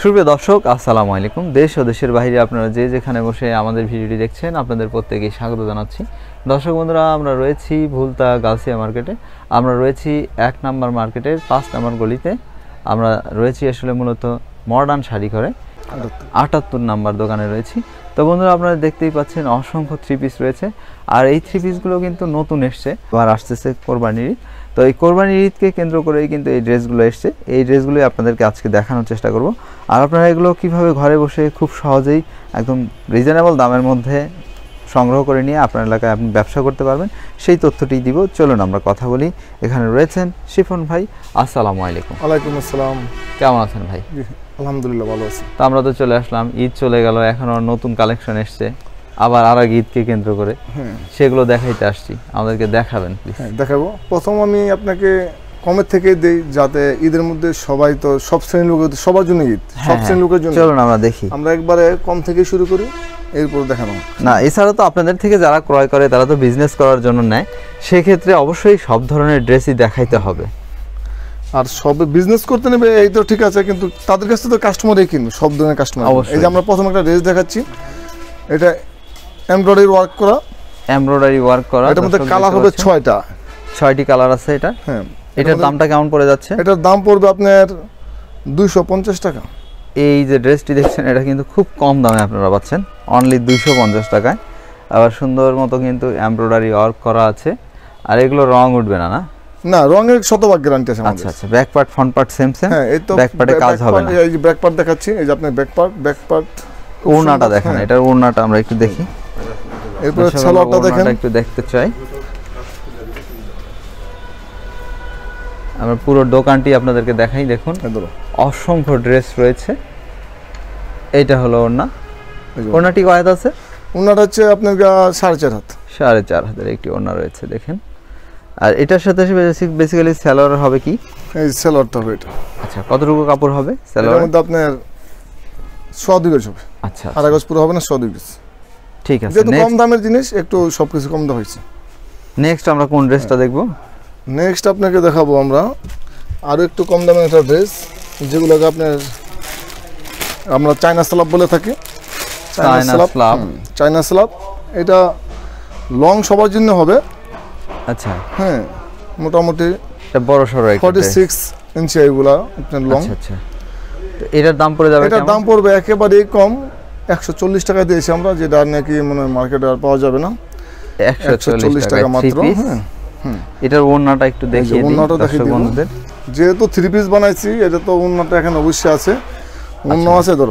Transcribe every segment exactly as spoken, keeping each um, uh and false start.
সুপ্রিয় দর্শক আসসালামু আলাইকুম। দেশ ও দেশের বাইরে আপনারা যে যেখানে বসে আমাদের ভিডিওটি দেখছেন আপনাদের প্রত্যেকেই স্বাগত জানাচ্ছি। দর্শক বন্ধুরা, আমরা রয়েছি ভুলতা গাউসিয়া মার্কেটে। আমরা রয়েছি এক নম্বর মার্কেটের পাঁচ নম্বর গলিতে। আমরা রয়েছি আসলে মূলত মডার্ন শাড়ি ঘরে আটাত্তর নাম্বার দোকানে রয়েছি। তো বন্ধুরা, আপনারা দেখতেই পাচ্ছেন অসংখ্য থ্রি পিস রয়েছে। আর এই থ্রি পিসগুলো কিন্তু নতুন এসছে, আবার আসতেছে কোরবানির ঈদ। তো এই কোরবানির ঈদকে কেন্দ্র করেই কিন্তু এই ড্রেসগুলো এসছে। এই ড্রেসগুলোই আপনাদেরকে আজকে দেখানোর চেষ্টা করব। আর আপনারা এগুলো কীভাবে ঘরে বসে খুব সহজেই একদম রিজনেবল দামের মধ্যে সংগ্রহ করে নিয়ে আপনার এলাকায় আপনি ব্যবসা করতে পারবেন, সেই তথ্যটি দিব। চলুন আমরা কথা বলি। এখানে রয়েছেন শিফন ভাই। আসসালামু আলাইকুম। ওয়ালাইকুম আসসালাম। কেমন আছেন ভাই? আলহামদুলিল্লাহ ভালো আছি। তো আমরা তো চলে আসলাম, ঈদ চলে গেল, এখন আর নতুন কালেকশন এসছে, আবার আর এক ঈদকে কেন্দ্র করে সেগুলো দেখাইতে আসছি। আমাদেরকে দেখাবেন প্লিজ। হ্যাঁ দেখাবো। প্রথম আমি আপনাকে কমের থেকে দেই, যাতে ঈদের মধ্যে সবাই তো সব শ্রেণীর লোকের সবার জন্য ঈদ, সব শ্রেণীর লোকের জন্য। চলুন আমরা দেখি। আমরা একবারে কম থেকে শুরু করি, এরপর দেখানো না। এছাড়া তো আপনাদের থেকে যারা ক্রয় করে তারা তো বিজনেস করার জন্য নেয়, সেক্ষেত্রে অবশ্যই সব ধরনের ড্রেসই দেখাইতে হবে। আর সব বিজনেস করতে নেবে এই তো ঠিক আছে, কিন্তু তাদের কাছে তো কাস্টমারই কিনবে, সব ধরনের কাস্টমার। এই যে আমরা প্রথম একটা ড্রেস দেখাচ্ছি, এটা এমব্রয়ডারি ওয়ার্ক করা, এমব্রয়ডারি ওয়ার্ক করা। এটার মধ্যে কালার হবে ছয়টা, ছয়টি কালার আছে এটা। হ্যাঁ। এটার দামটা কেমন পড়ে যাচ্ছে? এটার দাম পড়বে আপনার দুইশো পঞ্চাশ টাকা। এই যে ড্রেসটি দেখছেন, এটা কিন্তু খুব কম দামে আপনারা পাচ্ছেন, অনলি দুইশো পঞ্চাশ টাকায়। আবার সুন্দর মতো কিন্তু এমব্রয়ডারি ওয়ার্ক করা আছে। আর এগুলো রং উঠবে না? না না, রঙের শতভাগ গ্যারান্টি আছে আমাদের। আচ্ছা আচ্ছা, back part front part same same. হ্যাঁ, এই তো ব্যাক পার্টে কাজ হবে না। এই যে ব্যাক পার্ট দেখাচ্ছি, এই যে আপনি ব্যাক পার্ট, ব্যাক পার্ট ওড়নাটা দেখেন। এটার ওড়নাটা আমরা একটু দেখি। এরপর সালোয়ারটা দেখেন, একটু দেখতে চাই। আমরা পুরো দোকানটি আপনাদেরকে দেখাই। দেখুন অসংখ্য ড্রেস রয়েছে। এইটা হলো ওড়না। ওড়নাটি কয় হাত আছে? ওড়নাটা হচ্ছে আপনার সাড়ে চার হাত। সাড়ে চার হাতের একটি ওড়না রয়েছে দেখেন। আর এটার সাথে বেসিক্যালি সালোয়ার হবে কি? এই সালোয়ারটা হবে এটা। আচ্ছা, কতটুকু কাপড় হবে সালোয়ারের মধ্যে? আপনার সোয়া দুই গজ হবে। আচ্ছা, আড়াই গজ পুরো হবে না, সোয়া দুই গজ। ঠিক আছে। যেহেতু কম দামের জিনিস, একটু সবকিছু কম দাম হয়েছে। নেক্সট আমরা কোন ড্রেসটা দেখবো? নেক্সট আপনাকে দেখাবো আমরা আরো একটু কম দামের একটা ড্রেস, যেগুলোকে আপনার আমরা চায়না স্ল্যাব বলে থাকি। চায়না স্ল্যাব, চায়না স্ল্যাব এটা লং সবার জন্য হবে। আচ্ছা, হ্যাঁ, মোটামুটি এটা বড় সরো একটা ছয়চল্লিশ ইঞ্চি এগুলা আপনার লং। আচ্ছা আচ্ছা, তো এটার দাম পড়ে যাবে? এটার দাম পড়বে একেবারে কম, একশো চল্লিশ টাকা দিয়েছি আমরা, যেটা নাকি মানে মার্কেটে আর পাওয়া যাবে না। একশো চল্লিশ টাকা মাত্র। হ্যাঁ, এটার ওড়নাটা একটু দেখিয়ে দিই দর্শক বন্ধুদের। যেহেতু থ্রি পিস বানাইছি, এটা তো ওড়নাটা এখানে অবশ্যই আছে। ওড়না আছে ধরো,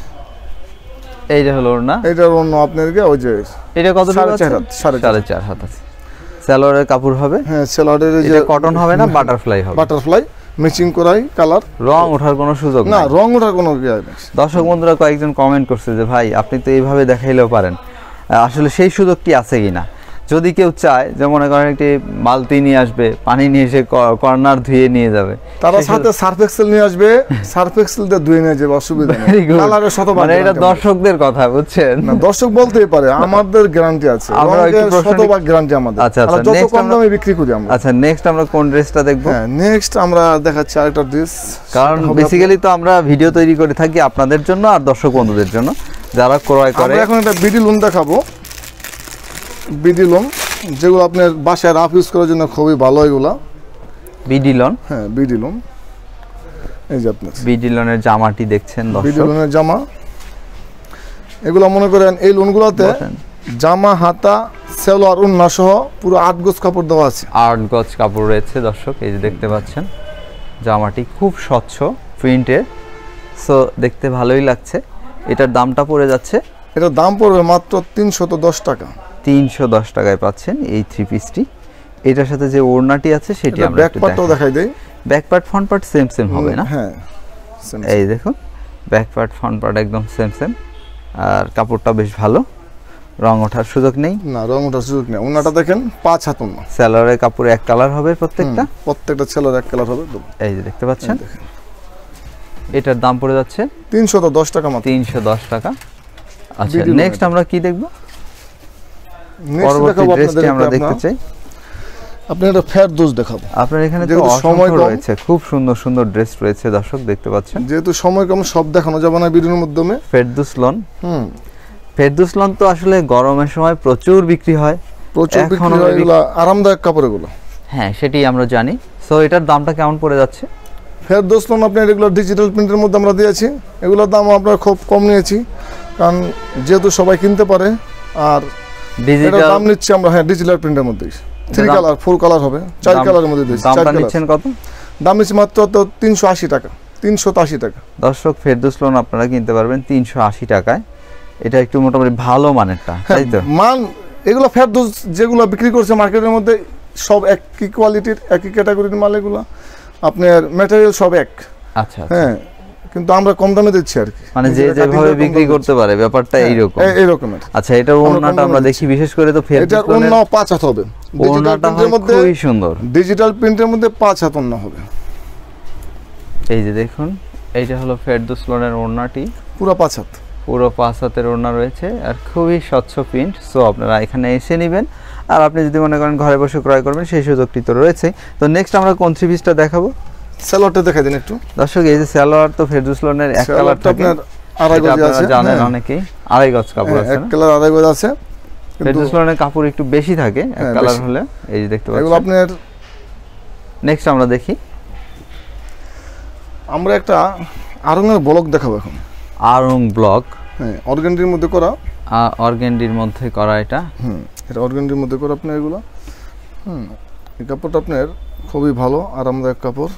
এইটা হলো ওড়না। এটার ওড়না আপনাদেরকে ওই যে এটা কত? সাড়ে চার হাত। সাড়ে চার হাত আছে। সালোয়ারের কাপড় হবে? হ্যাঁ, সালোয়ারের যে কটন হবে না, বাটারফ্লাই হবে। বাটারফ্লাই ম্যাচিং করাই কালার। রং ওঠার কোনো সুযোগ না, রং ওঠার কোনো ইয়ে নেই। দর্শক বন্ধুরা কয়েকজন কমেন্ট করছে যে ভাই আপনি তো এইভাবে দেখাইলেও পারেন, আসলে সেই সুযোগটি আছে কিনা। যদি কেউ চায় যে মনে করেন একটি বালতি নিয়ে আসবে, পানি নিয়ে এসে কর্নার ধুয়ে নিয়ে যাবে, তারা সাথে সার্ফ এক্সেল নিয়ে আসবে, সার্ফ এক্সেল দিয়ে ধুয়ে নিয়ে যাবে, অসুবিধা নেই। কালারের শতভাগ, মানে এটা দর্শকদের কথা, বুঝছেন? না, দর্শক বলতেই পারে, আমাদের গ্যারান্টি আছে, রঙের শতভাগ গ্যারান্টি আমাদের। আচ্ছা আচ্ছা, যত কম দামে বিক্রি করি আমরা। আচ্ছা, নেক্সট আমরা কোন ড্রেসটা দেখব? হ্যাঁ, নেক্সট আমরা দেখাচ্ছি আরেকটা ড্রেস। কারণ বেসিক্যালি তো আমরা ভিডিও তৈরি করে থাকি আপনাদের জন্য আর দর্শক বন্ধুদের জন্য যারা ক্রয় করে। আমরা এখন একটা বিডি লোন দেখাবো। বিডি লোন যেগুলো আপনার বাসায় রাফ ইউজ করার জন্য খুবই ভালো। এগুলা বিডি লোন। হ্যাঁ, বিডি লোন। এই যে আপনার বিডি লোনের জামাটি দেখছেন দর্শক, বিডি লোনের জামা। এগুলো মনে করেন এই লোনগুলোতে জামা, হাতা, সালোয়ার, ওড়না সহ পুরো আট গজ কাপড় দেওয়া আছে। আট গজ কাপড় রয়েছে দর্শক, এই যে দেখতে পাচ্ছেন। জামাটি খুব স্বচ্ছ প্রিন্টের, সো দেখতে ভালোই লাগছে। এটার দামটা পড়ে যাচ্ছে, এটার দাম পড়বে মাত্র তিনশত দশ টাকা। তিনশো দশ টাকায় পাচ্ছেন এই থ্রি পিসটি। এটার সাথে যে ওড়নাটি আছে সেটি আমরা ব্যাক পার্টটাও দেখাই দেই। Back part front part same same হবে না? হ্যাঁ, এই দেখুন ব্যাক পার্ট ফ্রন্ট পার্ট একদম সেম সেম। আর কাপড়টা বেশ ভালো, রং ওঠার সুযোগ নেই। না, রং ওঠার সুযোগ নেই। ওড়নাটা দেখেন পাঁচ হাত ওড়না। সালোয়ারের কাপড়ে এক কালার হবে প্রত্যেকটা, প্রত্যেকটা সালোয়ার এক কালার হবে। এই যে দেখতে পাচ্ছেন। এটার দাম পড়ে যাচ্ছে তিনশত দশ টাকা মাত্র। তিনশো দশ টাকা। আচ্ছা, নেক্সট আমরা কি দেখব? পরবর্তী ড্রেসটি আমরা দেখতে চাই। আপনি একটা ফেরদৌস দেখাবো। আপনার এখানে তো সময় রয়েছে, খুব সুন্দর সুন্দর ড্রেস রয়েছে দর্শক দেখতে পাচ্ছেন। যেহেতু সময় কম সব দেখানো যাবে না ভিডিওর মাধ্যমে। ফেরদৌস লন, হুম ফেরদৌস লন তো আসলে গরমের সময় প্রচুর বিক্রি হয়, প্রচুর বিক্রি হয়, এগুলো আরামদায়ক কাপড় এগুলো। হ্যাঁ সেটি আমরা জানি। সো এটার দামটা কেমন পড়ে যাচ্ছে? ফেরদৌস লন আপনার এগুলো ডিজিটাল প্রিন্টের মধ্যে আমরা দিয়েছি, এগুলোর দাম আমরা খুব কম নিয়েছি কারণ যেহেতু সবাই কিনতে পারে। আর ডিজিটাল দাম নিচ্ছি আমরা হ্যাঁ ডিজিটাল প্রিন্টের মধ্যে থ্রি কালার ফোর কালার হবে, চার কালারের মধ্যে দিয়েছি। দামটা নিচ্ছেন কত? দাম নিচ্ছি মাত্র তো তিনশো আশি টাকা, তিনশো আশি টাকা। দর্শক ফেরদৌস লন আপনারা কিনতে পারবেন তিনশো আশি টাকায়। এটা একটু মোটামুটি ভালো মানেরটা, তাই তো? মান এগুলো ফেরদৌস যেগুলো বিক্রি করছে মার্কেটের মধ্যে সব একই কোয়ালিটির একই ক্যাটাগরির মাল, এগুলো আপনার ম্যাটেরিয়াল সব এক। আচ্ছা হ্যাঁ কিন্তু আমরা কম দামে দিচ্ছি আর কি, মানে যে যেভাবে বিক্রি করতে পারে ব্যাপারটা এইরকম এইরকমের। আচ্ছা এটা ওড়নাটা আমরা দেখি, বিশেষ করে তো এটার ওড়না পাঁচ হাত হবে, ওড়নাটা খুবই সুন্দর, ডিজিটাল প্রিন্টের মধ্যে পাঁচ হাত ওড়না হবে। এই যে দেখুন এইটা হলো ফেরদৌস লনের ওড়নাটি, পুরো পাঁচ হাত, পুরো পাঁচ হাতের ওড়না রয়েছে আর খুবই স্বচ্ছ প্রিন্ট। সো আপনারা এখানে এসে নেবেন, আর আপনি যদি মনে করেন ঘরে বসে ক্রয় করবেন সেই সুযোগটি তো রয়েছে। তো নেক্সট আমরা কোন থ্রি পিসটা দেখাবো? সালোয়ারটা দেখাই দিন একটু দর্শক। এই যে সালোয়ার তো ফেরদৌস লনের এক কালার থাকে, আড়াই গজ আছে, জানেন অনেকেই আড়াই গজ কাপড় আছে, এক কালার আড়াই গজ আছে। ফেরদৌস লনের কাপড় একটু বেশি থাকে এক কালার হলে। এই যে দেখতে পাচ্ছেন এগুলো আপনার। নেক্সট আমরা দেখি, আমরা একটা আরঙের ব্লক দেখাবো এখন। আরং ব্লক, হ্যাঁ অর্গানডির মধ্যে করা, অর্গানডির মধ্যে করা এটা। হুম এটা অর্গানডির মধ্যে করা আপনার এগুলো। হুম এই কাপড়টা আপনার খুবই ভালো আরামদায়ক কাপড়।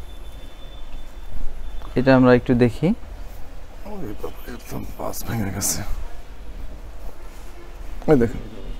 এটা আমরা একটু দেখি, একদম পাঁচ ভেঙে গেছে। এই দেখেন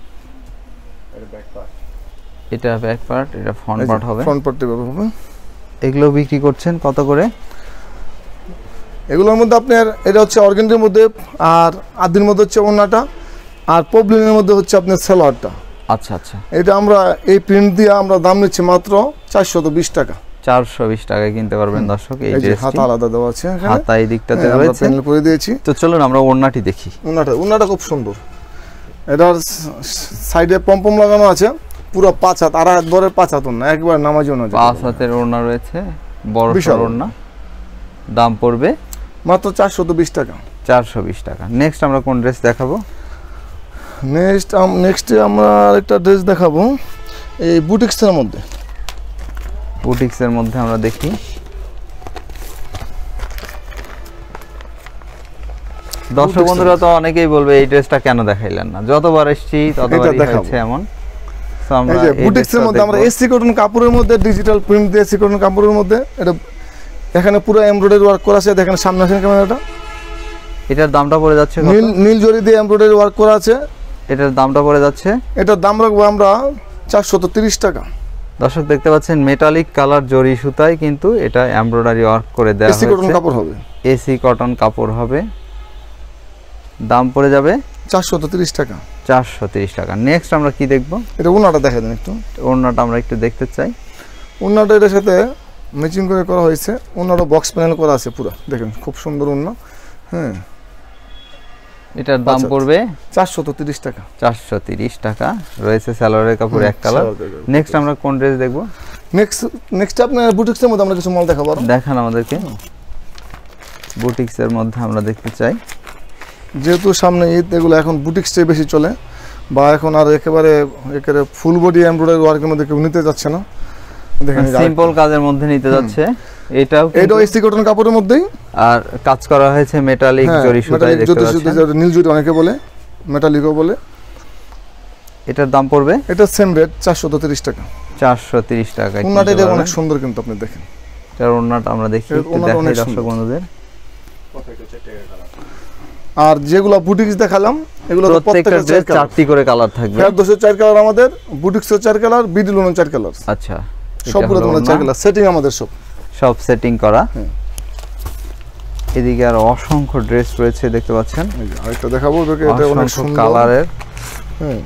এটা ব্যাক পার্ট, এটা ফ্রন্ট পার্ট হবে, ফ্রন্ট পার্টটি ব্যবহার হবে। এগুলো বিক্রি করছেন কত করে? এগুলোর মধ্যে আপনার এটা হচ্ছে অর্গানডির মধ্যে, আর আদির মধ্যে হচ্ছে ওড়নাটা, আর পবলিনের মধ্যে হচ্ছে আপনার সালোয়ারটা। আচ্ছা আচ্ছা এটা আমরা এই প্রিন্ট দিয়ে আমরা দাম নিচ্ছি মাত্র চারশো বিশ টাকা, চারশো বিশ টাকায় কিনতে পারবেন দর্শক। এই যে হাতা আলাদা দেওয়া আছে, হাতা এই দিকটাতে রয়েছে, প্যানেল করে দিয়েছি। তো চলুন আমরা ওড়নাটি দেখি। ওড়নাটা ওড়নাটা খুব সুন্দর, এটার সাইডে পমপম লাগানো আছে, পুরো পাঁচ হাত, আর হাত ধরে পাঁচ হাত ওড়না, একবার নামাজি ওড়না, পাঁচ হাতের ওড়না রয়েছে, বড় ওড়না। দাম পড়বে মাত্র চারশো বিশ টাকা, চারশো বিশ টাকা। নেক্সট আমরা কোন ড্রেস দেখাবো? নেক্সট নেক্সটে আমরা একটা ড্রেস দেখাবো এই বুটিক্সের মধ্যে। বুটিক্সের মধ্যে আমরা দেখি, দর্শক বন্ধুরা তো অনেকেই বলবে এই ড্রেসটা কেন দেখাইলেন না, যতবার এসেছি ততবারই হচ্ছে এমন। সো আমরা এই বুটিক্সের মধ্যে আমরা এসি কটন কাপড়ের মধ্যে ডিজিটাল প্রিন্ট দিয়ে এসি কটন কাপড়ের মধ্যে, এটা এখানে পুরো এমব্রয়ডারি ওয়ার্ক করা আছে, দেখেন সামনে আসেন ক্যামেরাটা। এটার দামটা পড়ে যাচ্ছে নীল নীল জরি দিয়ে এমব্রয়ডারি ওয়ার্ক করা আছে, এটার দামটা পড়ে যাচ্ছে, এটার দাম রাখবো আমরা চারশো তিরিশ টাকা। দর্শক দেখতে পাচ্ছেন মেটালিক কালার জরি সুতায় কিন্তু এটা এমব্রয়ডারি ওয়ার্ক করে দেওয়া হয়েছে, এসি কটন কাপড় হবে, এসি কটন কাপড় হবে। দাম পড়ে যাবে চারশো তিরিশ টাকা, চারশো তিরিশ টাকা। নেক্সট আমরা কি দেখব? এটা ওড়নাটা দেখা দেন একটু, ওড়নাটা আমরা একটু দেখতে চাই। ওড়নাটা এর সাথে ম্যাচিং করে করা হয়েছে, ওড়নাটা বক্স প্যানেল করা আছে পুরো, দেখেন খুব সুন্দর ওড়না। হ্যাঁ এটার দাম পড়বে চারশো তিরিশ টাকা, চারশো তিরিশ টাকা রয়েছে সালোয়ারের কাপড় এক কালার। নেক্সট আমরা কোন ড্রেস দেখব? নেক্সট নেক্সট আপনার বুটিক্সের মধ্যে আমরা কিছু মাল দেখাবো, দেখান আমাদেরকে। বুটিক্সের মধ্যে আমরা দেখতে চাই, যেহেতু সামনে ঈদ, এগুলো এখন বুটিক্সটাই বেশি চলে, বা এখন আর একেবারে একেবারে ফুল বডি এমব্রয়ডারি ওয়ার্কের মধ্যে কেউ নিতে যাচ্ছে না, দেখেন সিম্পল কাজের মধ্যে নিতে যাচ্ছে। এটাও এটাও এসি কটন কাপড়ের মধ্যেই, আর কাজ করা হয়েছে মেটালিক জরি সুতায়, দেখতে পাচ্ছেন নীল জরি অনেকে বলে, মেটালিকও বলে। এটার দাম পড়বে, এটা সেম রেট চারশো তিরিশ টাকা, চারশো তিরিশ টাকা। ওড়নাটা এটা অনেক সুন্দর কিন্তু আপনি দেখেন, এটার ওড়নাটা আমরা দেখি, একটু দেখাই দর্শক বন্ধুদের। আর যেগুলো বুটিক্স দেখালাম এগুলো প্রত্যেকটা ড্রেস চারটি করে কালার থাকবে, ফেরদৌসের চার কালার, আমাদের বুটিক্সের চার কালার, বিডিলনের চার কালার। আচ্ছা সবগুলো তোমাদের চার কালার সেটিং, আমাদের সব সব সেটিং করা। এদিকে আর অসংখ্য ড্রেস রয়েছে দেখতে পাচ্ছেন, আরেকটা দেখাবো, এটা অনেক সুন্দর কালারের। হ্যাঁ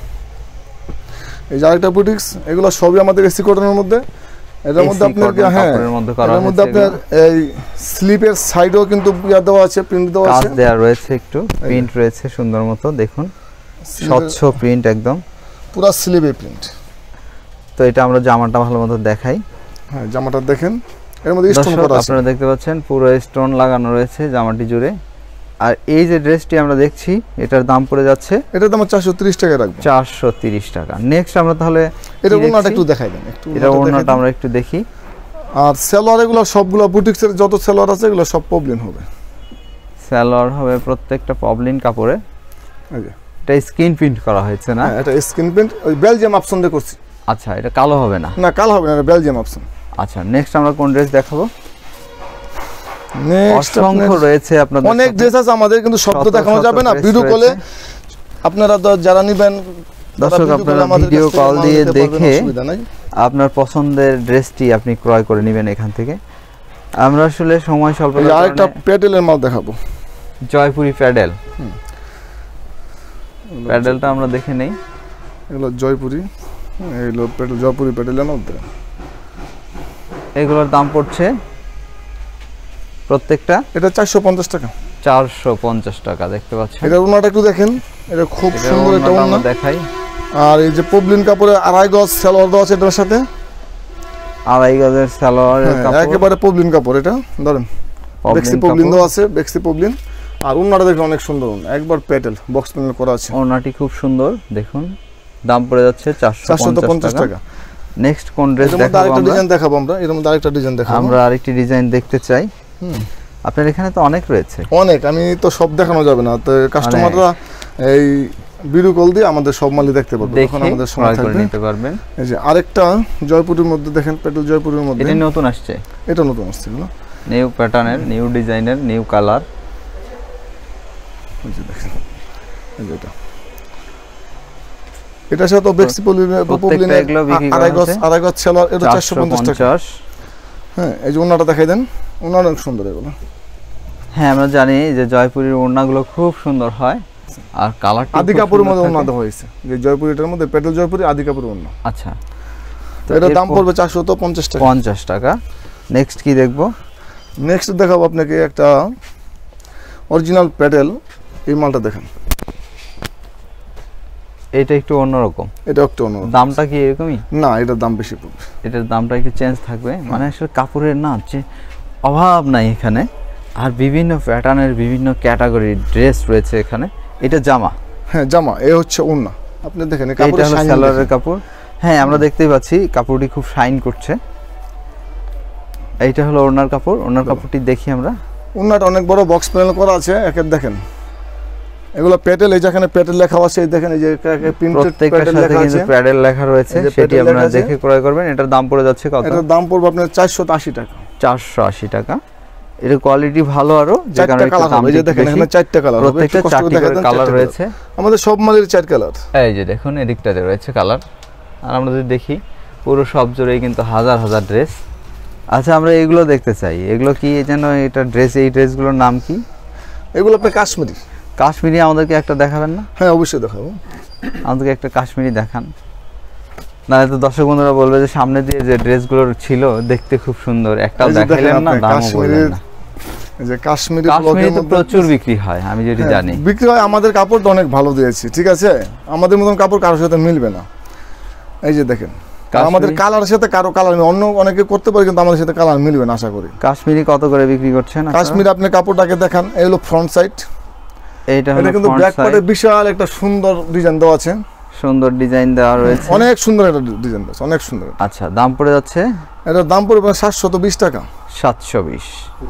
এই যে আরেকটা বুটিক্স, এগুলো সবই আমাদের এসি কটনের মধ্যে। এটার মধ্যে আপনার হ্যাঁ এর মধ্যে আপনার এই স্লিপের সাইডেও কিন্তু ইয়া দেওয়া আছে, প্রিন্ট দেওয়া আছে, কাজ দেওয়া রয়েছে, একটু প্রিন্ট রয়েছে সুন্দর মতো, দেখুন স্বচ্ছ প্রিন্ট একদম, পুরো স্লিপে প্রিন্ট। তো এটা আমরা জামাটা ভালো মতো দেখাই। হ্যাঁ জামাটা দেখেন, এর মধ্যে স্টোন করা আছে, আপনারা দেখতে পাচ্ছেন পুরো স্টোন লাগানো রয়েছে জামাটি জুড়ে। আর এই যে ড্রেসটি আমরা দেখছি এটার দাম পড়ে যাচ্ছে, এটার দাম চারশো তিরিশ টাকা রাখবো, চারশো তিরিশ টাকা। নেক্সট আমরা তাহলে এটা ওনাটা একটু দেখাই দেন, একটু এটা ওনাটা আমরা একটু দেখি। আর সেলোয়ার এগুলো সবগুলো বুটিক্সের যত সেলোয়ার আছে এগুলো সব পবলিন হবে, সেলোয়ার হবে প্রত্যেকটা পবলিন কাপড়ে। এই যে এটা স্ক্রিন প্রিন্ট করা হয়েছে না? হ্যাঁ এটা স্ক্রিন প্রিন্ট, ওই বেলজিয়াম অপশন দিয়ে করছি। আচ্ছা এটা কালো হবে না? না কালো হবে না, এটা বেলজিয়াম অপশন। আচ্ছা নেক্সট আমরা কোন ড্রেস দেখাবো? নেক্সট অসংখ্য রয়েছে আপনাদের, অনেক ড্রেস আছে আমাদের, কিন্তু শব্দ দেখানো যাবে না, ভিডিও কলে আপনারা যারা নেবেন দর্শক আপনারা ভিডিও কল দিয়ে দেখে আপনার পছন্দের ড্রেসটি আপনি ক্রয় করে নেবেন এখান থেকে। আমরা আসলে সময় স্বল্প, আরেকটা প্যাডেলের মাল দেখাবো, জয়পুরি প্যাডেল। প্যাডেলটা আমরা দেখে নেই, এগুলো জয়পুরি, এগুলো প্যাডেল জয়পুরি প্যাডেলের মধ্যে। এগুলোর দাম পড়ছে প্রত্যেকটা, এটা চারশো পঞ্চাশ টাকা, চারশো পঞ্চাশ টাকা। দেখতে পাচ্ছেন এটা ওনাটা একটু দেখেন, এটা খুব সুন্দর একটা ওনা দেখাই। আর এই যে পবলিন কাপড়ে আড়াই গজ সালোয়ার দেওয়া আছে এটার সাথে, আড়াই গজের সালোয়ারের কাপড়, একেবারে পবলিন কাপড়। এটা ধরেন বেক্সি পবলিন দেওয়া আছে, বেক্সি পবলিন। আর ওনাটা দেখুন অনেক সুন্দর ওনা, একবার প্যাটেল বক্স প্যানেল করা আছে, ওনাটি খুব সুন্দর দেখুন। দাম পড়ে যাচ্ছে চারশো পঞ্চাশ টাকা। নেক্সট কোন ড্রেস দেখাবো? আরেকটা ডিজাইন দেখাবো আমরা, এর মধ্যে আরেকটা ডিজাইন দেখাবো আমরা, আরেকটি ডিজাইন দেখতে চাই। হুম আপনার এখানে তো অনেক রয়েছে, অনেক, আমি তো সব দেখানো যাবে না, তো কাস্টমাররা এই ভিডিও কল দিয়ে আমাদের সব মালই দেখতে পারবে, তখন আমাদের সময় থাকবে নিতে পারবেন। এই যে আরেকটা জয়পুরের মধ্যে দেখেন, প্যাটেল জয়পুরের মধ্যে, এটা নতুন আসছে, এটা নতুন আসছে না, নিউ প্যাটার্নের, নিউ ডিজাইনের, নিউ কালার। এই যে দেখেন, এই যে এটা এটা সাথে বেক্সি পলিনের পপলিনের আড়াই গজ আড়াই গজ সেলোয়ার, এটা চারশো পঞ্চাশ টাকা। হ্যাঁ এই যে ওনাটা দেখাই দেন, ওনাটা অনেক সুন্দর এগুলো। হ্যাঁ আমরা জানি যে জয়পুরের ওড়নাগুলো খুব সুন্দর হয়, আর কালারটা আদি কাপড়ের মধ্যে ওড়না দেওয়া হয়েছে, যে জয়পুরিটার মধ্যে প্যাটেল জয়পুরি আদি কাপড়ের ওড়না। আচ্ছা তো এটার দাম পড়বে চারশো পঞ্চাশ টাকা, পঞ্চাশ টাকা। নেক্সট কি দেখবো? নেক্সট দেখাবো আপনাকে একটা অরিজিনাল প্যাটেল, এই মালটা দেখেন, এটা একটু অন্যরকম, এটা একটু অন্যরকম। দামটা কি এরকমই? না এটার দাম বেশি পড়বে, এটার দামটা একটু চেঞ্জ থাকবে, মানে আসলে কাপড়ের না যে অভাব নাই এখানে, আর বিভিন্ন প্যাটার্নের বিভিন্ন ক্যাটাগরির ড্রেস রয়েছে এখানে। এটা জামা? হ্যাঁ জামা, এই হচ্ছে ওড়না, আপনি দেখেন এটা হলো সালোয়ারের কাপড়। হ্যাঁ আমরা দেখতেই পাচ্ছি কাপড়টি খুব শাইন করছে। এইটা হলো ওড়নার কাপড়, ওড়নার কাপড়টি দেখি আমরা। ওড়নাটা অনেক বড় বক্স প্যানেল করা আছে, একের দেখেন এগুলো প্যাটেল, এই যেখানে প্যাটেল লেখা আছে, এই দেখেন এই যে প্রিন্টেড প্যাটেল লেখা আছে, প্যাটেল লেখা রয়েছে, সেটি আপনারা দেখে ক্রয় করবেন। এটার দাম পড়ে যাচ্ছে কত? এটার দাম পড়বে আপনার চারশো আশি টাকা, চারশো আশি টাকা। এর কোয়ালিটি ভালো, আরো যে কারণে কালার হবে, এই যে দেখেন এখানে চারটি কালার, প্রত্যেকটা চারটি করে কালার রয়েছে, আমাদের সব মালের চার কালার। এই যে দেখুন এদিকটাতে রয়েছে কালার। আর আমরা যদি দেখি পুরো সব জুড়েই কিন্তু হাজার হাজার ড্রেস। আচ্ছা আমরা এগুলো দেখতে চাই, এগুলো কি যেন এটা ড্রেস, এই ড্রেসগুলোর নাম কি? এগুলো আপনার কাশ্মীরি। কাশ্মীরি আমাদেরকে একটা দেখাবেন না? হ্যাঁ অবশ্যই দেখাবো, আমাদেরকে একটা কাশ্মীরি দেখান, নাহলে তো দর্শক বন্ধুরা বলবে যে সামনে দিয়ে যে ড্রেসগুলো ছিল দেখতে খুব সুন্দর, একটাও দেখাইলেন না, দামও বললেন না। এই যে কাশ্মীরি, কাশ্মীরি তো প্রচুর বিক্রি হয়, আমি যেটা জানি বিক্রি হয়, আমাদের কাপড়টা অনেক ভালো দিয়েছি, ঠিক আছে, আমাদের মতন কাপড় কারোর সাথে মিলবে না। এই যে দেখেন আমাদের কালারের সাথে কারো কালার, অন্য অনেকে করতে পারে কিন্তু আমাদের সাথে কালার মিলবে না আশা করি। কাশ্মীরি কত করে বিক্রি করছেন? কাশ্মীরি আপনি কাপড়টাকে দেখান, এই হলো ফ্রন্ট সাইড, এইটা হলো কিন্তু ব্যাক পার্টে বিশাল একটা সুন্দর ডিজাইন দেওয়া আছে, সুন্দর ডিজাইন দেওয়া রয়েছে, অনেক সুন্দর একটা ডিজাইন আছে, অনেক সুন্দর। আচ্ছা দাম পড়ে যাচ্ছে, এটার দাম পড়বে সাতশো বিশ টাকা, সাতশো বিশ।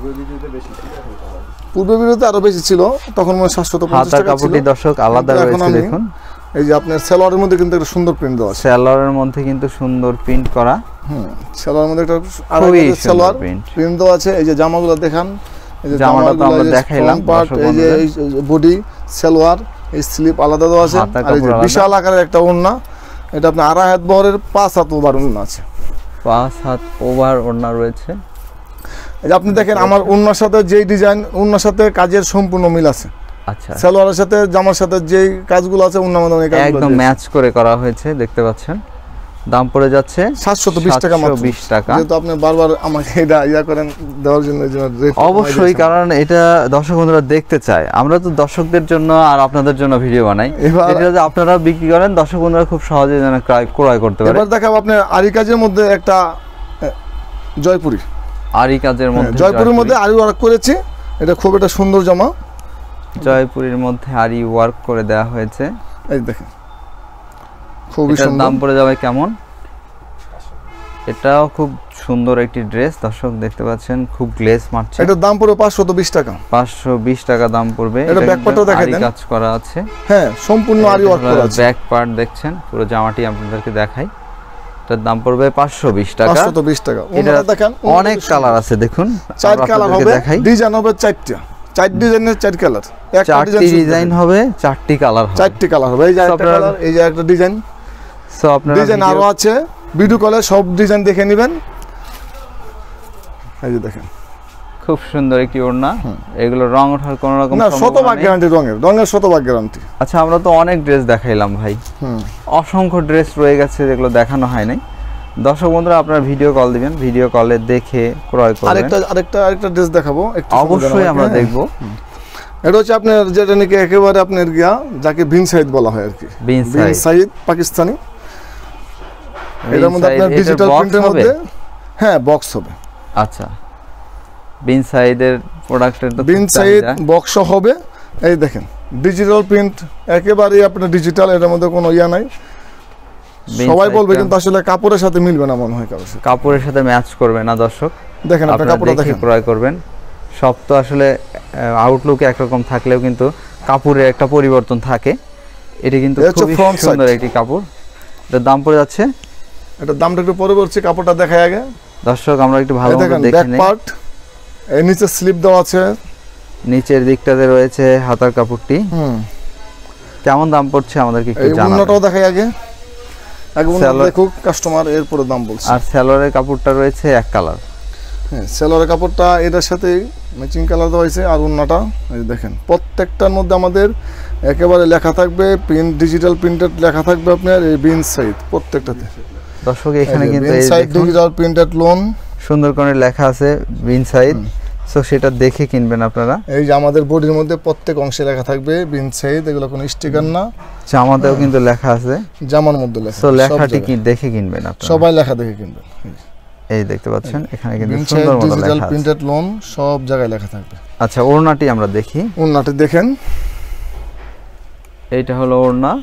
পূর্বে বিরোধে আরো বেশি ছিল, তখন মনে সাতশো পঞ্চাশ টাকা ছিল। কাপড়টি দর্শক আলাদা রয়েছে দেখুন, এই যে আপনার সালোয়ারের মধ্যে কিন্তু একটা সুন্দর প্রিন্ট দেওয়া আছে, সালোয়ারের মধ্যে কিন্তু সুন্দর প্রিন্ট করা, হুম সালোয়ারের মধ্যে একটা সালোয়ার প্রিন্ট দেওয়া আছে। এই যে জামাগুলো দেখান, এই যে জামাটা তো আমরা দেখাইলাম, এই যে বডি সালোয়ার, এই স্লিপ আলাদা দেওয়া আছে, আর এই যে বিশাল আকারের একটা ওড়না, এটা আপনার আড়াই হাত বহরের পাঁচ হাত ওভার ওড়না আছে, পাঁচ হাত ওভার ওড়না রয়েছে। এই যে আপনি দেখেন আমার ওড়নার সাথে যেই ডিজাইন, ওড়নার সাথে কাজের সম্পূর্ণ মিল আছে। আচ্ছা সালোয়ারের সাথে জামার সাথে যেই কাজগুলো আছে ওড়নার মধ্যে একদম ম্যাচ করে করা হয়েছে, দেখতে পাচ্ছেন। দাম পড়ে যাচ্ছে সাতশত বিশ টাকা মাত্র। সাতশো বিশ টাকা। যেহেতু আপনি বারবার আমাকে এটা ইয়া করেন দেওয়ার জন্য, এই জন্য rate অবশ্যই, কমাই কারণ এটা দর্শক বন্ধুরা দেখতে চায়। আমরা তো দর্শকদের জন্য আর আপনাদের জন্য ভিডিও বানাই, এবার- এটা যদি আপনারা বিক্রি করেন দর্শক বন্ধুরা খুব সহজে যেন ক্রয় ক্রয় করতে দিয়েছি। পারে। এবার দেখাবো আপনার আরি কাজের মধ্যে একটা এ, জয়পুরি, আরি কাজের মধ্যে জয়পুরের মধ্যে আরি ওয়ার্ক করেছি। এটা খুব একটা সুন্দর জামা, জয়পুরের মধ্যে আরি ওয়ার্ক করে দেওয়া হয়েছে। এই দেখেন খুবই এটার সুন্দর। দাম পড়ে যাবে কেমন? এটাও খুব সুন্দর একটি ড্রেস, দর্শক দেখতে পাচ্ছেন, খুব গ্লেজ মারছে। এটার দাম পড়বে পাঁচশত বিশ টাকা। পাঁচশো বিশ টাকা দাম পড়বে। এটা ব্যাক পার্টও দেখাই আরি দেন। কাজ করা আছে, হ্যাঁ সম্পূর্ণ আরি ওয়ার্ক করা আছে। ব্যাক পার্ট দেখছেন, পুরো জামাটি আপনাদেরকে দেখাই। এটার দাম পড়বে পাঁচশো বিশ টাকা। পাঁচশত বিশ টাকা। এটা ওনারা দেখেন অনেক কালার আছে, দেখুন চার আমরা কালার আপনাদেরকে হবে, দেখাই। ডিজাইন হবে চারটা, চার ডিজাইনের চার কালার, একটা চারটি ডিজাইন হবে, চারটি কালার হবে। চারটি কালার হবে। এই যে So একটা আপনারা- কালার, এই যে একটা ডিজাইন, সো আপনারা ডিজাইন video- আরো আছে, ভিডিও কলে সব ডিজাইন দেখে নেবেন। এই যে দেখেন, খুব সুন্দর একটি ওড়না, এগুলো রং ওঠার কোনো রকম না সম্ভাবনা শতভাগ নেই। গ্যারান্টি, রঙের রঙের শতভাগ গ্যারান্টি। আচ্ছা, আমরা তো অনেক ড্রেস দেখাইলাম ভাই, হুম অসংখ্য ড্রেস রয়ে গেছে যেগুলো দেখানো হয় নাই। দর্শক বন্ধুরা আপনারা ভিডিও কল দিবেন, ভিডিও কলে দেখে ক্রয় করবেন। আরেকটা আরেকটা আরেকটা ড্রেস দেখাবো, একটু অবশ্যই আমরা দেখব। এটা হচ্ছে আপনার যেটা নাকি একেবারে আপনার গিয়া যাকে বিন সাইদ বলা হয় আর কি, বিন বিন সাইদ। সাইদ পাকিস্তানি। এটার মধ্যে বিন আপনার সাইদ, ডিজিটাল এটার box প্রিন্টের হবে? মধ্যে, হ্যাঁ বক্স হবে। আচ্ছা, বিন সাইদের প্রোডাক্টের তো বিন খুব সাইদ চাহিদা। বক্স হবে। এই দেখেন ডিজিটাল প্রিন্ট, একেবারেই আপনার ডিজিটাল, এটার মধ্যে কোনো ইয়া নাই। বিন সবাই বলবে সাইডটা কিন্তু আসলে কাপড়ের সাথে মিলবে না মনে হয় কারোর সাথে। কাপড়ের সাথে ম্যাচ করবে না দর্শক, দেখেন আপনার আপনারা কাপড়টা দেখে দেখেন, ক্রয় করবেন। সব তো আসলে আউটলুকে একরকম থাকলেও কিন্তু কাপড়ের একটা পরিবর্তন থাকে। এটি কিন্তু এটা হচ্ছে খুবই front side। সুন্দর একটি কাপড়। এটার দাম পড়ে যাচ্ছে, এটার দামটা একটু পরে বলছি, কাপড়টা দেখাই আগে। দর্শক আমরা একটু ভালো এই মতো দেখেন দেখে ব্যাক নিই। পার্ট, এই নিচে স্লিপ দেওয়া আছে। নিচের দিকটাতে রয়েছে হাতার কাপড়টি। হুম কেমন দাম পড়ছে আমাদেরকে একটু এই জানাবেন। উন্নটাও দেখাই আগে, আগে উন্নত Salwar- দেখুক কাস্টমার, এরপরে দাম বলছে। আর সালোয়ারের কাপড়টা রয়েছে এক কালার। হ্যাঁ সেলোয়ারের কাপড়টা এটার সাথেই ম্যাচিং কালার দেওয়া হয়েছে। আর উন্নটা এই দেখেন, প্রত্যেকটার মধ্যে আমাদের একেবারে লেখা থাকবে, প্রিন্ট ডিজিটাল প্রিন্টেড লেখা থাকবে আপনার এই বিন সাইড প্রত্যেকটাতে। দর্শক এখানে কিন্তু বিন এই সাইড দেখুন ডিজিটাল প্রিন্টেড লোন, সুন্দর করে লেখা আছে বিন সাইড। সো সেটা দেখে কিনবেন আপনারা। এই যে আমাদের বডির মধ্যে প্রত্যেক অংশে লেখা থাকবে বিন সাইড, এগুলো কোনো স্টিকার না, জামাতেও কিন্তু লেখা আছে। জামার মধ্যে লেখা। সো সব লেখাটি জায়গায়। কি দেখে কিনবেন আপনারা। সবাই লেখা দেখে কিনবেন। এই দেখতে পাচ্ছেন এখানে কিন্তু বিন সাইড সুন্দর মতো ডিজিটাল লেখা আছে। প্রিন্টেড লোন সব জায়গায় লেখা থাকবে। আচ্ছা, ওড়নাটি আমরা দেখি। উন্নটি দেখেন, এইটা হলো ওড়না।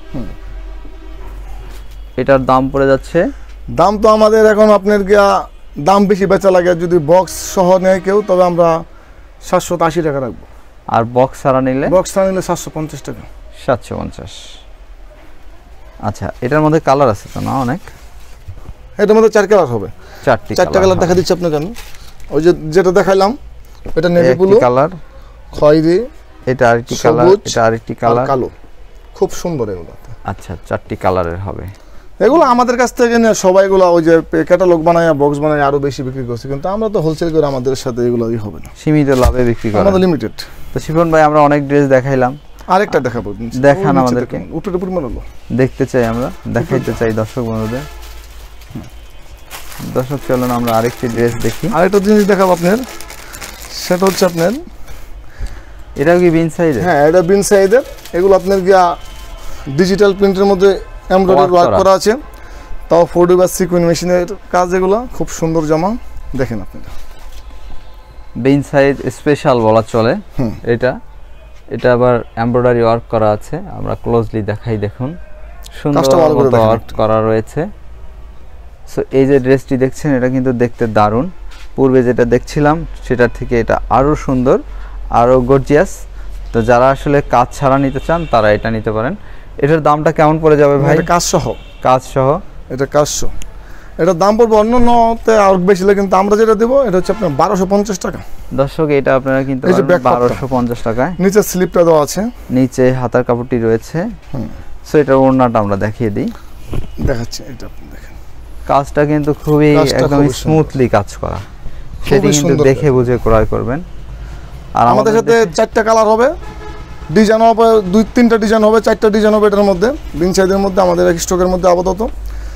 এটার দাম পড়ে যাচ্ছে, দাম তো আমাদের এখন আপনার গিয়া দাম বেশি বেচা লাগে, যদি বক্স সহ নেয় কেউ তবে আমরা সাতশো আশি টাকা রাখবো। আর বক্স ছাড়া নিলে বক্স না নিলে সাতশো পঞ্চাশ টাকা। সাতশো পঞ্চাশ। আচ্ছা, এটার মধ্যে কালার আছে তো না অনেক? এটার মধ্যে চার কালার হবে, চারটি চারটা কালার দেখা দিচ্ছি আপনাকে আমি। ওই যে যেটা দেখাইলাম এটা নেভি ব্লু, কালার, খয়েরি, এটা আরেকটি কালার, সবুজ, এটা আরেকটি আর কালার। কালো। খুব সুন্দর এগুলো। আচ্ছা, চারটি কালারের হবে। এগুলো আমাদের কাছ থেকে নিয়ে সবাই এগুলো ওই যে ক্যাটালগ বানায় বক্স বানায় আরো বেশি বিক্রি করছে, কিন্তু আমরা তো হোলসেল করে আমাদের সাথে এগুলোই হবে না, সীমিত লাভে বিক্রি করা। আমাদের লিমিটেড। তো শিফন ভাই আমরা অনেক ড্রেস দেখাইলাম, আরেকটা দেখাবো, দেখান আমাদেরকে। উপরে উপরে মারলো দেখতে চাই আমরা, দেখাইতে চাই দর্শক বন্ধুদের। দর্শক চলুন আমরা আরেকটি ড্রেস দেখি। আরেকটা জিনিস দেখাবো আপনার, সেটা হচ্ছে আপনার, এটাও কি বিন সাইডে? হ্যাঁ এটা বিন সাইডের। এগুলো আপনার গিয়া ডিজিটাল প্রিন্টের মধ্যে এমব্রয়ডারি Work ওয়ার্ক করা। করা আছে, তাও ফোর্ডি বা সিকুইন মেশিনের কাজ। এগুলো খুব সুন্দর জামা, দেখেন আপনারা। বিন সাইড স্পেশাল বলা চলে হুম। এটা। এটা আবার এমব্রয়ডারি ওয়ার্ক করা আছে, আমরা ক্লোজলি দেখাই। দেখুন সুন্দর কাজটা ভালো করে দেখেন ওয়ার্ক করা রয়েছে। সো এই যে ড্রেসটি দেখছেন এটা কিন্তু দেখতে দারুণ। পূর্বে যেটা দেখছিলাম সেটার থেকে এটা আরো সুন্দর, আরো গর্জিয়াস। তো যারা আসলে কাজ ছাড়া নিতে চান তারা এটা নিতে পারেন। এটার দামটা কেমন পড়ে যাবে ভাই? এটা কাজ সহ, কাজ সহ এটা কাজ সহ। এটার দাম পড়বে অন্যতে আর বেশি লাগে, কিন্তু আমরা যেটা দেবো এটা হচ্ছে আপনার বারোশো পঞ্চাশ টাকা। দর্শক এটা আপনারা কিন্তু এই যে back part টা। বারোশো পঞ্চাশ টাকায়। নিচে স্লিপটা দেওয়া আছে, নিচে হাতার কাপড়টি রয়েছে। সো এটার ওড়নাটা আমরা দেখিয়ে দিই। দেখাচ্ছি এটা আপনি দেখেন। কাজটা কিন্তু খুবই কাজটা একদম খুবই সুন্দর। স্মুথলি কাজ করা, সেটি খুবই কিন্তু সুন্দর দেখে বুঝে ক্রয় করবেন। আর আমাদের সাথে দেশে- চারটা কালার হবে, ডিজাইন হবে দুই তিনটা ডিজাইন হবে, চারটা ডিজাইন হবে এটার মধ্যে। বিন সাইডের মধ্যে আমাদের এক স্টকের মধ্যে আপাতত।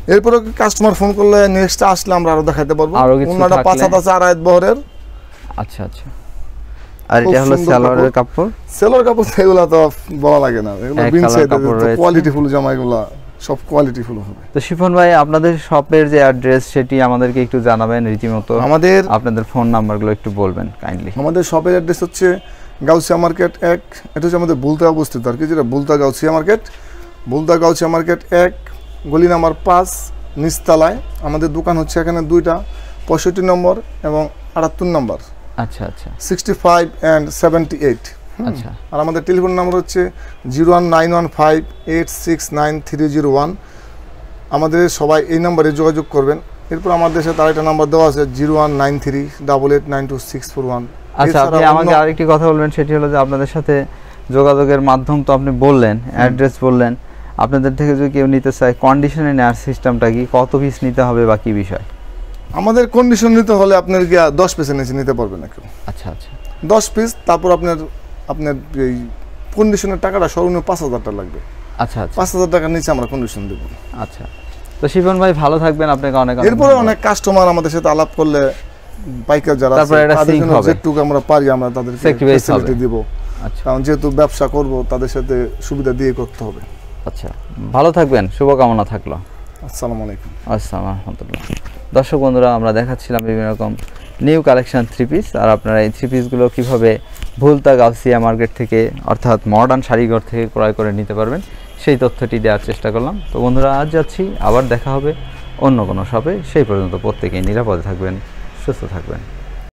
এরপরে কাস্টমার ফোন করলে নেক্সট আসলে আমরা আরো দেখাতে পারবো। আরো কিছু ওনাটা পাঁচ হাত আছে আড়াই বহরের। আচ্ছা আচ্ছা। আর এটা হলো সালোয়ারের কাপড়। সালোয়ার কাপড় এগুলো তো বলা লাগে না, এগুলো বিনসাইড কোয়ালিটি ফুল জামা, এগুলো সব কোয়ালিটি ফুল হবে। তো শিফন ভাই আপনাদের শপের যে অ্যাড্রেস সেটি আমাদেরকে একটু জানাবেন রীতিমতো। আমাদের আপনাদের ফোন নাম্বারগুলো একটু বলবেন কাইন্ডলি। আমাদের শপের অ্যাড্রেস হচ্ছে গাউসিয়া মার্কেট এক, এটা হচ্ছে আমাদের বুলতা অবস্থিত আর কি, যেটা বুলতা গাউসিয়া মার্কেট। বুলতা গাউসিয়া মার্কেট এক, গলি নাম্বার পাঁচ, নিচতলায়। আমাদের দোকান হচ্ছে এখানে দুইটা, পঁয়ষট্টি নম্বর এবং আটাত্তর নম্বর। আচ্ছা আচ্ছা। Sixty five and seventy eight. আচ্ছা। আর আমাদের টেলিফোন নাম্বার হচ্ছে zero one nine one five eight six nine three zero one. আমাদের সবাই এই নাম্বারে যোগাযোগ করবেন। এরপর আমাদের সাথে আরেকটা নাম্বার দেওয়া আছে zero one nine three double eight nine two six four one. আচ্ছা, আপনি আমাকে আরেকটি কথা বলবেন, সেটি হলো যে আপনাদের সাথে যোগাযোগের মাধ্যম তো আপনি বললেন, অ্যাড্রেস বললেন, আপনাদের থেকে যদি কেউ নিতে চায় কন্ডিশনে নেওয়ার সিস্টেমটা কি, কত পিস নিতে হবে বা কি বিষয়? আমাদের কন্ডিশন নিতে হলে আপনার গিয়া দশ পিসের নিচে নিতে পারবে না কেউ। আচ্ছা আচ্ছা। দশ পিস, তারপর আপনার আপনার এই কন্ডিশনের টাকাটা সর্বনিম্ন পাঁচ হাজার টাকা লাগবে। আচ্ছা আচ্ছা। পাঁচ হাজার টাকার নিচে আমরা কন্ডিশন দেবো। আচ্ছা। তো শিফন ভাই ভালো থাকবেন, আপনাকে অনেক অনেক। এরপরে অনেক কাস্টমার আমাদের সাথে আলাপ করলে পাইকার যারা আছে তাদের জন্য যেটুকু আমরা পারি আমরা তাদেরকে ফ্যাসিলিটি দিব। আচ্ছা। কারণ যেহেতু ব্যবসা করব তাদের সাথে সুবিধা দিয়ে করতে হবে। আচ্ছা, ভালো থাকবেন, শুভকামনা থাকলো। আসসালামু আলাইকুম। আসসালামু রাহমাতুল্লাহ। দর্শক বন্ধুরা, আমরা দেখাচ্ছিলাম বিভিন্ন রকম নিউ কালেকশন থ্রি পিস, আর আপনারা এই থ্রি পিসগুলো কীভাবে ভুলতা গাউসিয়া মার্কেট থেকে অর্থাৎ মডার্ন শাড়িঘর থেকে ক্রয় করে নিতে পারবেন সেই তথ্যটি দেওয়ার চেষ্টা করলাম। তো বন্ধুরা, আজ যাচ্ছি, আবার দেখা হবে অন্য কোনো শপে। সেই পর্যন্ত প্রত্যেকেই নিরাপদে থাকবেন, সুস্থ থাকবেন।